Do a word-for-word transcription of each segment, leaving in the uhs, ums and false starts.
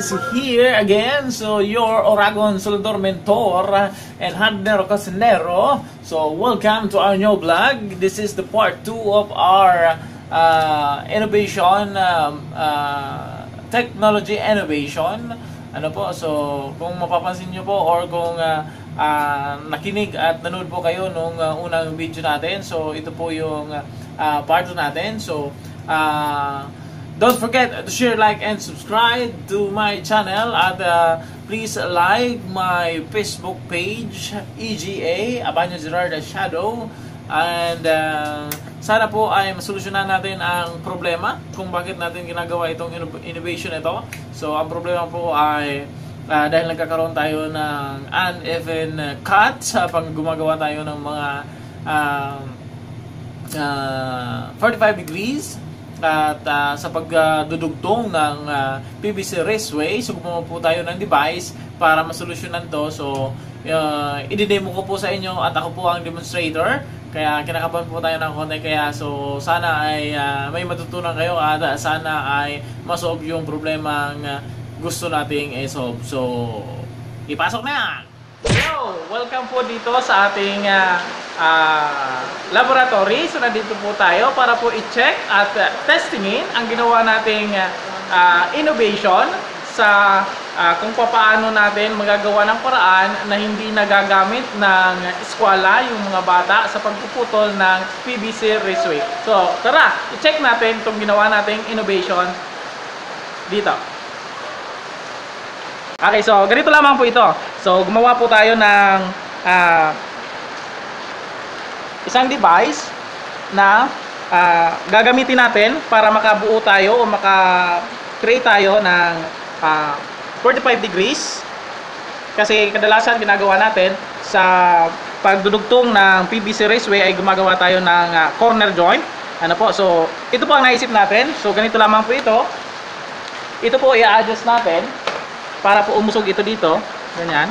is here again. So your Oragon Soldador Mentor and Handler Casinero. So welcome to our new vlog. This is the part two of our uh, innovation, um, uh, technology innovation. Ano po, so kung mapapansin nyo po or kung uh, uh, nakinig at nanood po kayo nung uh, unang video natin, so ito po yung uh, part two natin. So uh, don't forget to share, like, and subscribe to my channel. At uh, please like my Facebook page, E G A, Abanyo Gerard Shadow. And uh, sana po ay masolusyonan natin ang problema kung bakit natin ginagawa itong innovation ito. So ang problema po ay uh, dahil nagkakaroon tayo ng uneven cut sa pag gumagawa tayo ng mga uh, uh, forty-five degrees. At uh, sa pagdudugtong ng uh, P V C raceway, so gumawa po tayo ng device para masolusyonan to. So uh, i-demo ko po sa inyo at ako po ang demonstrator, kaya kinakabahan po tayo ng konti. Kaya so sana ay uh, may matutunan kayo at uh, sana ay masolve yung problemang uh, gusto nating i-solve. So ipasok na! Hello! Welcome po dito sa ating uh, uh, laboratory. So nandito po tayo para po i-check at uh, testingin ang ginawa nating uh, innovation sa uh, kung paano natin magagawa ng paraan na hindi nagagamit ng eskwela yung mga bata sa pagpuputol ng P V C raceway. So tara, i-check natin itong ginawa nating innovation dito. Okay, so ganito lamang po ito. So gumawa po tayo ng uh, isang device na uh, gagamitin natin para makabuo tayo o maka-create tayo ng uh, forty-five degrees. Kasi kadalasan ginagawa natin sa pagdudugtong ng P V C raceway ay gumagawa tayo ng uh, corner joint. Ano po? So ito po ang naisip natin. So ganito lamang po ito. Ito po i-adjust natin para po umusog ito dito. Ganyan.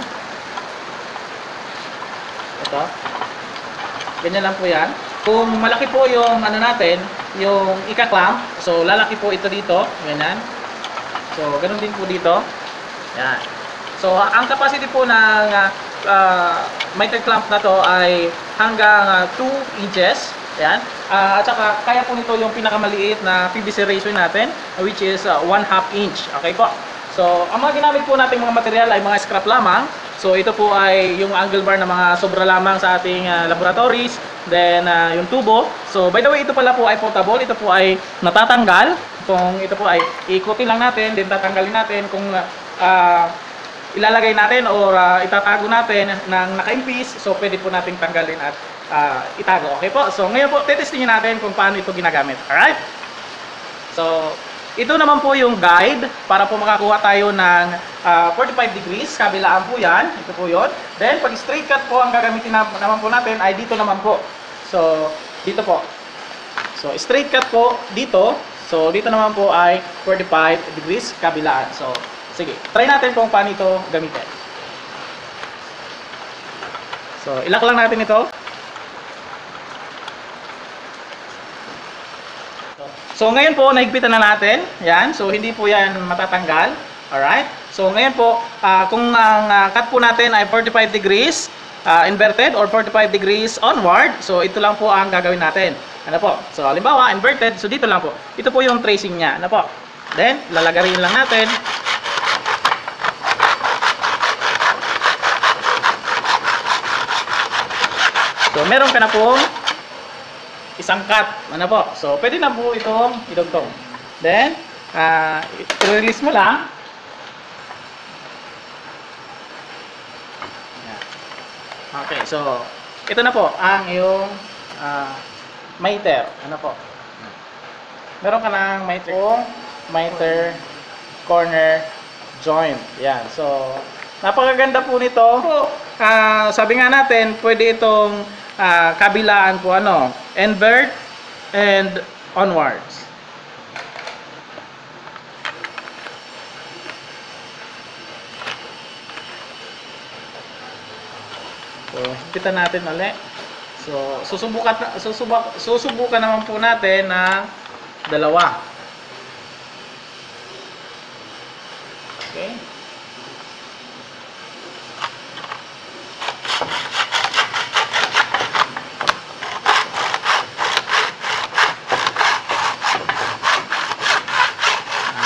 Ito. Ganyan lang po yan. Kung malaki po yung ano natin, yung ika-clamp, so lalaki po ito dito. Ganyan. So ganun din po dito. Yan. So ang capacity po ng uh, uh, miter clamp na to ay hanggang uh, two inches. Yan. Uh, at saka kaya po nito yung pinakamaliit na P V C ratio natin, which is uh, one half inch. Okay po. So, ang mga ginamit po nating mga material ay mga scrap lamang. So, ito po ay yung angle bar na mga sobra lamang sa ating uh, laboratories. Then, uh, yung tubo. So, by the way, ito pala po ay portable. Ito po ay natatanggal. Kung ito po ay ikutin lang natin, then tatanggalin natin. Kung uh, ilalagay natin o uh, itatago natin ng nakaimpis, so pwede po nating tanggalin at uh, itago. Okay po? So, ngayon po, tetestingin natin kung paano ito ginagamit. Alright? So, ito naman po yung guide para po makakuha tayo ng uh, forty-five degrees. Kabilaan po yan. Ito po yun. Then, pag straight cut po ang gagamitin na, naman po natin ay dito naman po. So, dito po. So, straight cut po dito. So, dito naman po ay forty-five degrees kabilaan. So, sige. Try natin kung paano ito gamitin. So, ilak lang natin ito. So ngayon po, nahigpitan na natin. Yan. So hindi po yan matatanggal. Alright. So ngayon po, uh, kung ang uh, cut po natin ay forty-five degrees uh, inverted or forty-five degrees onward, so ito lang po ang gagawin natin. Ano po? So halimbawa, inverted. So dito lang po. Ito po yung tracing niya. Ano po? Then, lalagarin lang natin. So meron ka na po isang cut. Ano po? So, pwede na po itong idugtong. Then, uh, i-release mo lang. Okay. So, ito na po ang iyong uh, miter. Ano po? Meron ka ng miter miter corner joint. Yan. So, napakaganda po nito. Uh, sabi nga natin, pwede itong uh, kabilaan po ano, invert and onwards. So, hipitan natin ulit. So, susubukan susubok, susubukan naman po natin na dalawa. Okay?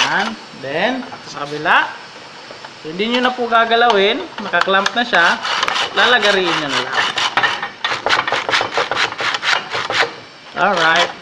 Yan. Then, sa kabila. So, hindi nyo na po gagalawin. Nakaklamp na siya. Lalagarin nyo na lang. Alright.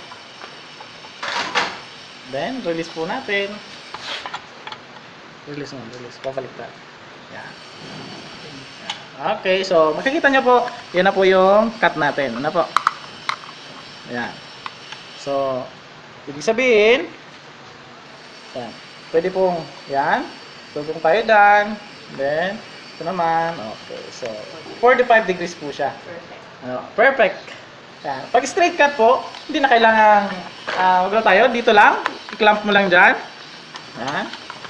Then, release po natin. Release mo, release. Pabaliktad. Yan. Okay, so makikita nyo po, yan na po yung cut natin. Ano po? Yan. So, ibig sabihin, yan. Pwede pong, yan. So, kung tayo dyan, then, ito naman. Okay, so, forty-five degrees po siya. Perfect. Ano, perfect. Yan. Pag straight cut po, hindi na kailangan, uh, wag na tayo, dito lang. I-clamp mo lang dyan. Yan.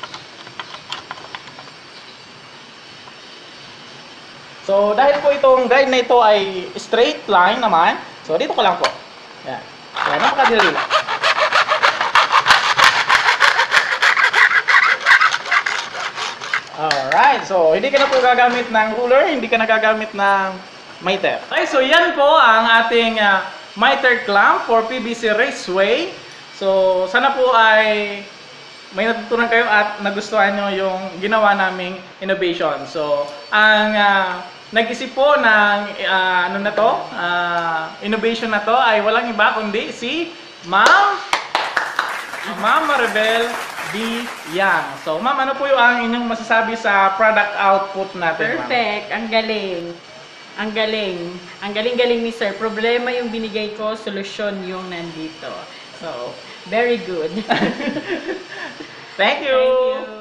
So, dahil po itong guide na ito ay straight line naman, so dito ko lang po. Yan. Yan, napakadali lang. Alright, so hindi ka na po gagamit ng ruler, hindi ka na gagamit ng miter. Okay, so yan po ang ating uh, miter clamp for P V C Raceway. So, sana po ay may natutunan kayo at nagustuhan nyo yung ginawa naming innovation. So, ang uh, nag-isip po ng uh, ano na to, uh, innovation na to ay walang iba kundi si Ma'am Ma'am Maribel B. Yang. So, Ma'am, ano po yung ang inyong masasabi sa product output natin? Perfect. Ang galing. Ang galing. Ang galing-galing ni Sir. Problema yung binigay ko, solusyon yung nandito. So, very good. Thank you. Thank you.